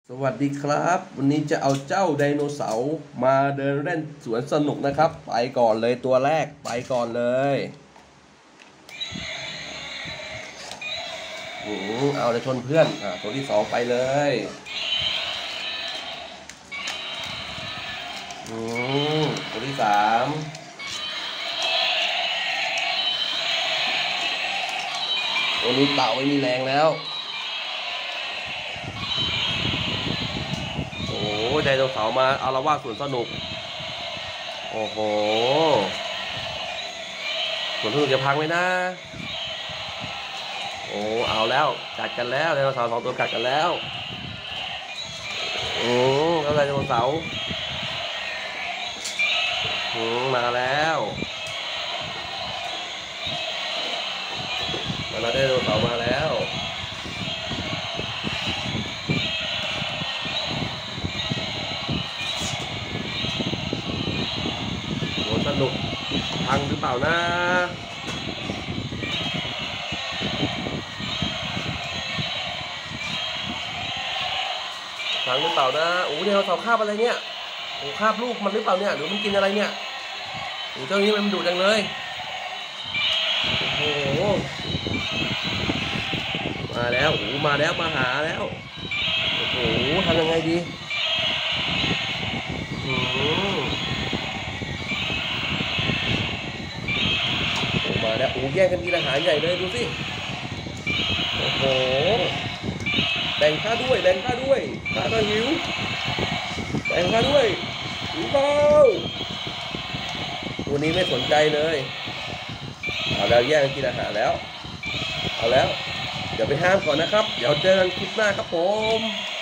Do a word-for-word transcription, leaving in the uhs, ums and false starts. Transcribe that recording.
สวัสดีครับวันนี้จะเอาเจ้าไดโนเสาร์มาเดินเล่นสวนสนุกนะครับไปก่อนเลยตัวแรกไปก่อนเลยอืมเอาจะชนเพื่อนอ่าตัวที่สองไปเลยอืมตัวที่สามตัวนี้เต่าไม่มีแรงแล้วโอ้ไดโนเสาร์มาอาละวาดสวนสนุกโอ้โหสวนสนุกจะพังไหมนะโอ้เอาแล้วกัดกันแล้วไดโนเสาร์สองตัวกัดกันแล้วอืมแล้วไดโนเสาร์อืมมาแล้วมาแล้วไดโนเสาร์มาแล้วโหสนุกพังหรือเปล่านะพังหรือเปล่านะโอ้ไดโนเสาร์คาบอะไรเนี่ยโอ้คาบลูกมันหรือเปล่าเนี่ยหรือมันกินอะไรเนี่ยโอ้เจ้านี้มันดุจังเลยโอ้โหมาแล้วโอ้มาแล้วมาหาแล้วโอ้โหทำยังไงดีอืมโอ้มาแล้วโอ้แย่งกันกินอาหารใหญ่เลยดูสิโอ้โหแบ่งข้าด้วยแบ่งข้าด้วยข้าก็หิวแบ่งข้าด้วยหิวเปล่าตัวนี้ไม่สนใจเลยเอาแล้วแย่งกันกินอาหารแล้วเอาแล้วเดี๋ยวไปห้ามก่อนนะครับเดี๋ยวเจอกันคลิปหน้าครับผม